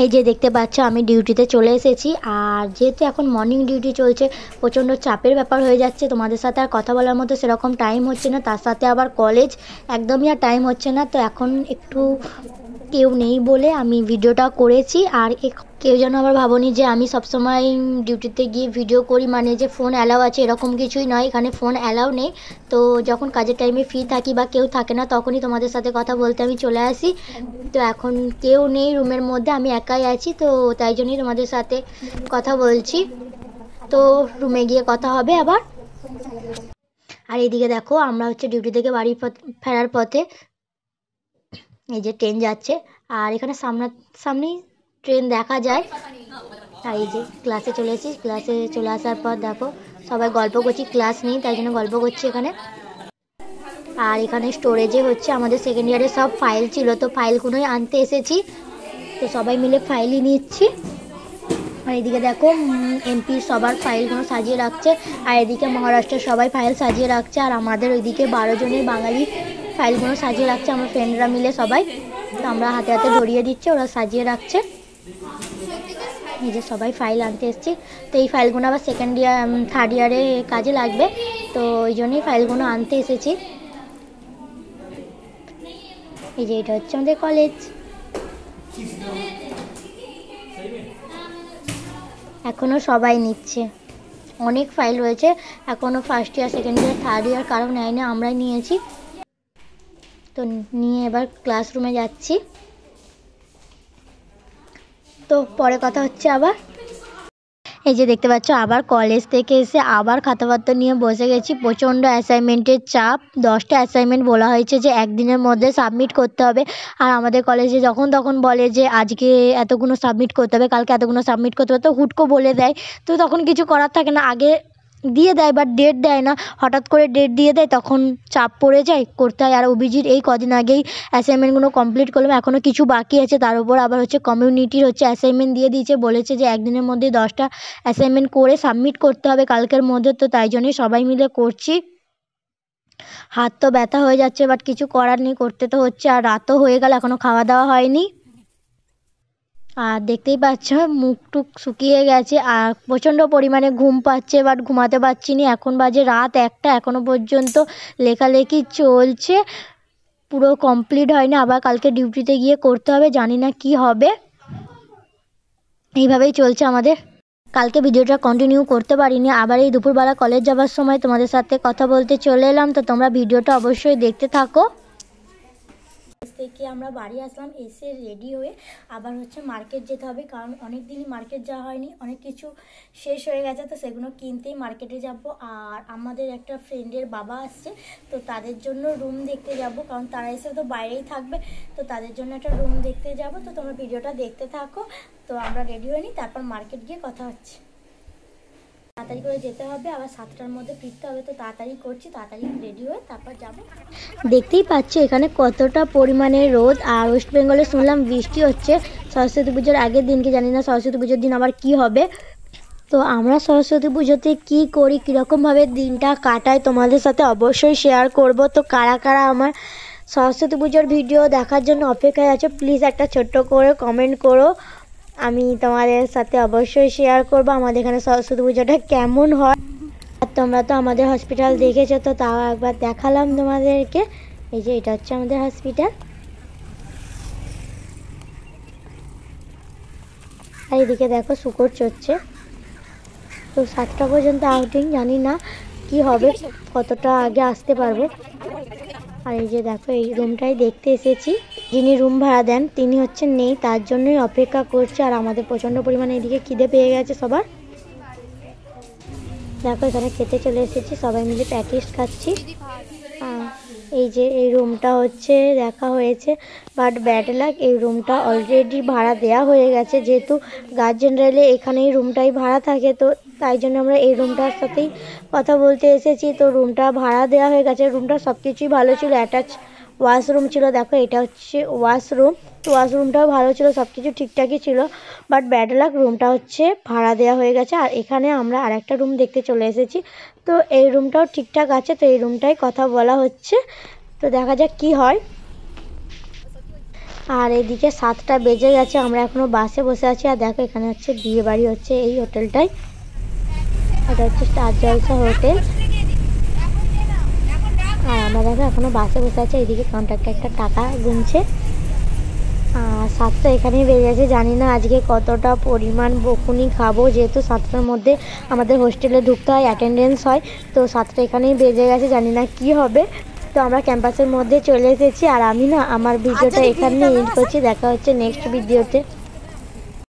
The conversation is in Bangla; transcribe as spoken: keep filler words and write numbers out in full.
এই যে দেখতে পাচ্ছ আমি ডিউটিতে চলে এসেছি। আর যেহেতু এখন মর্নিং ডিউটি চলছে, প্রচণ্ড চাপের ব্যাপার হয়ে যাচ্ছে, তোমাদের সাথে আর কথা বলার মতো সেরকম টাইম হচ্ছে না, তার সাথে আবার কলেজ একদমই আর টাইম হচ্ছে না। তো এখন একটু কেউ নেই বলে আমি ভিডিওটা করেছি। আর কেউ যেন আবার ভাবনি যে আমি সবসময় ডিউটিতে গিয়ে ভিডিও করি, মানে যে ফোন অ্যালাউ আছে এরকম কিছুই নয়, এখানে ফোন অ্যালাউ নেই। তো যখন কাজের টাইমে ফ্রি থাকি বা কেউ থাকে না তখনই তোমাদের সাথে কথা বলতে আমি চলে আসি। তো এখন কেউ নেই রুমের মধ্যে, আমি একাই আছি, তো তাই জন্যই তোমাদের সাথে কথা বলছি। তো রুমে গিয়ে কথা হবে আবার। আর এইদিকে দেখো আমরা হচ্ছে ডিউটি থেকে বাড়ি ফেরার পথে, এই যে ট্রেন যাচ্ছে আর এখানে সামনা সামনেই ট্রেন দেখা যায়। আর এই যে ক্লাসে চলে এসেছি, ক্লাসে চলে আসার পর দেখো সবাই গল্প করছি, ক্লাস নেই তাই জন্য গল্প করছি এখানে। আর এখানে স্টোরেজে হচ্ছে আমাদের সেকেন্ড ইয়ারের সব ফাইল ছিল, তো ফাইলগুলোই আনতে এসেছি, তো সবাই মিলে ফাইলই নিচ্ছি। আর এদিকে দেখো এমপি সবার ফাইলগুলো সাজিয়ে রাখছে, আর এদিকে মহারাষ্ট্রের সবাই ফাইল সাজিয়ে রাখছে, আর আমাদের ওইদিকে বারো জনের বাঙালি ফাইলগুলো সাজিয়ে রাখছে, আমার ফ্রেন্ডরা মিলে সবাই। তো আমরা হাতে হাতে ধরিয়ে দিচ্ছি, ওরা সাজিয়ে রাখছে। এই যে সবাই ফাইল আনতে এসেছি, তো এই ফাইলগুলো আবার সেকেন্ড ইয়ার থার্ড ইয়ারে কাজে লাগবে, তো ওই জন্যই ফাইলগুলো আনতে এসেছি। এই যে এটা হচ্ছে আমাদের কলেজ। এখনও সবাই নিচ্ছে, অনেক ফাইল রয়েছে এখনও, first year second year third year কারো নেয় না, আমরাই নিয়েছি। তো নিয়ে এবার ক্লাসরুমে যাচ্ছি, তো পরে কথা হচ্ছে আবার। এই যে দেখতে পাচ্ছ আবার কলেজ থেকে এসে আবার খাতাপত্র নিয়ে বসে গেছি, প্রচণ্ড অ্যাসাইনমেন্টের চাপ। দশটা অ্যাসাইনমেন্ট বলা হয়েছে যে একদিনের মধ্যে সাবমিট করতে হবে, আর আমাদের কলেজে যখন তখন বলে যে আজকে এতগুলো সাবমিট করতে হবে, কালকে এতগুলো সাবমিট করতে হবে, তো হুটকো বলে দেয়, তো তখন কিছু করার থাকে না, আগে দিয়ে দেয় বাট ডেট দেয় না, হঠাৎ করে ডেট দিয়ে দেয়, তখন চাপ পড়ে যায়, করতে হয়। আর অভিজিৎ এই কদিন আগেই অ্যাসাইনমেন্টগুলো কমপ্লিট করলাম, এখনও কিছু বাকি আছে, তার উপর আবার হচ্ছে কমিউনিটির হচ্ছে অ্যাসাইনমেন্ট দিয়ে দিয়েছে, বলেছে যে একদিনের মধ্যে দশটা অ্যাসাইনমেন্ট করে সাবমিট করতে হবে কালকের মধ্যে, তো তাই জন্যই সবাই মিলে করছি। হাত তো ব্যথা হয়ে যাচ্ছে বাট কিছু করার নেই, করতে তো হচ্ছে। আর রাতও হয়ে গেল, এখনও খাওয়া দাওয়া হয়নি, আর দেখতেই পাচ্ছ মুখ টুক শুকিয়ে গেছে, আর প্রচণ্ড পরিমাণে ঘুম পাচ্ছে বাট ঘুমাতে পারছি না। এখন বাজে রাত একটা, এখনও পর্যন্ত লেখালেখি চলছে, পুরো কমপ্লিট হয়নি, আবার কালকে ডিউটিতে গিয়ে করতে হবে, জানি না কি হবে। এইভাবেই চলছে আমাদের। কালকে ভিডিওটা কন্টিনিউ করতে পারিনি, আবার এই দুপুরবেলা কলেজ যাওয়ার সময় তোমাদের সাথে কথা বলতে চলে এলাম, তো তোমরা ভিডিওটা অবশ্যই দেখতে থাকো। থেকে আমরা বাড়ি আসলাম, এসে রেডি হয়ে আবার হচ্ছে মার্কেট যেতে হবে, কারণ অনেক দিনই মার্কেট যাওয়া হয়নি, অনেক কিছু শেষ হয়ে গেছে, তো সেগুলো কিনতেই মার্কেটে যাব। আর আমাদের একটা ফ্রেন্ডের বাবা আসছে, তো তাদের জন্য রুম দেখতে যাব, কারণ তারা এসে তো বাইরেই থাকবে, তো তাদের জন্য একটা রুম দেখতে যাব। তো তোমরা ভিডিওটা দেখতে থাকো। তো আমরা রেডি হয়ে নিই, তারপর মার্কেট গিয়ে কথা হচ্ছে। তাড়াতাড়ি করে যেতে হবে, আবার সাতটার মধ্যে ফিরতে হবে, তো তাড়াতাড়ি করছি, তাড়াতাড়ি রেডি হয়ে তারপর যাব। দেখতেই পাচ্ছ এখানে কতটা পরিমাণে রোদ, আর ওয়েস্ট বেঙ্গলে শুনলাম বৃষ্টি হচ্ছে সরস্বতী পুজোর আগের দিনকে, জানি না সরস্বতী পুজোর দিন আবার কি হবে। তো আমরা সরস্বতী পুজোতে কি করি, কীরকমভাবে দিনটা কাটাই তোমাদের সাথে অবশ্যই শেয়ার করব। তো কারা কারা আমার সরস্বতী পুজোর ভিডিও দেখার জন্য অপেক্ষায় আছো প্লিজ একটা ছোট্ট করে কমেন্ট করো, আমি তোমাদের সাথে অবশ্যই শেয়ার করব আমাদের এখানে সরস্বতী পুজোটা কেমন হয়। আর তোমরা তো আমাদের হসপিটাল দেখেছো, তো তাও একবার দেখালাম তোমাদেরকে। এই যে এটা হচ্ছে আমাদের হসপিটাল, আর এদিকে দেখো শুকর চড়ছে। তো সাতটা পর্যন্ত আউটিং, জানি না কি হবে, কতটা আগে আসতে পারবো। আর এই যে দেখো এই রুমটাই দেখতে এসেছি, যিনি রুম ভাড়া দেন তিনি হচ্ছেন নেই, তার জন্যই অপেক্ষা করছে। আর আমাদের প্রচণ্ড পরিমাণে এদিকে খিদে পেয়ে গেছে সবার। দেখো এখানে খেতে চলে এসেছি, সবাই মিলে প্যাকেজ খাচ্ছি। এই যে এই রুমটা হচ্ছে দেখা হয়েছে, বাট ব্যাড লাক এই রুমটা অলরেডি ভাড়া দেয়া হয়ে গেছে, যেহেতু গার্জেন রেলে এখানেই রুমটাই ভাড়া থাকে, তো তাই জন্য আমরা এই রুমটার সাথেই কথা বলতে এসেছি। তো রুমটা ভাড়া দেওয়া হয়ে গেছে, রুমটা সব কিছুই ভালো ছিল, অ্যাটাচ ওয়াশরুম ছিল, দেখো এটা হচ্ছে ওয়াশরুম, তো ওয়াশরুমটাও ভালো ছিল, সব কিছু ঠিকঠাকই ছিল, বাট ব্যাড লাক রুমটা হচ্ছে ভাড়া দেওয়া হয়ে গেছে। আর এখানে আমরা আরেকটা রুম দেখতে চলে এসেছি, তো এই রুমটাও ঠিকঠাক আছে, তো এই রুমটাই কথা বলা হচ্ছে, তো দেখা যাক কি হয়। আর এদিকে সাতটা বেজে গেছে, আমরা এখনো বাসে বসে আছি। আর দেখো এখানে হচ্ছে বিয়ে বাড়ি হচ্ছে এই হোটেলটায়, এটা হচ্ছে স্টার জলসা হোটেল। আর আমরা দেখো এখনো বাসে বসে আছি, এইদিকে কন্ট্রাক্টর একটা টাকা গুনছে। আর সাতটা এখানেই বেজে গেছে, জানি না আজকে কতটা পরিমাণ বকুনি খাবো, যেহেতু সাতটার মধ্যে আমাদের হোস্টেলে ঢুকতে হয়, অ্যাটেন্ডেন্স হয়। তো সাতটা এখানেই বেজে গেছে, জানি না কি হবে। তো আমরা ক্যাম্পাসের মধ্যে চলে এসেছি। আর আমি না আমার ভিডিওটা এখানে এন্ড করছি, দেখা হচ্ছে নেক্সট ভিডিওতে।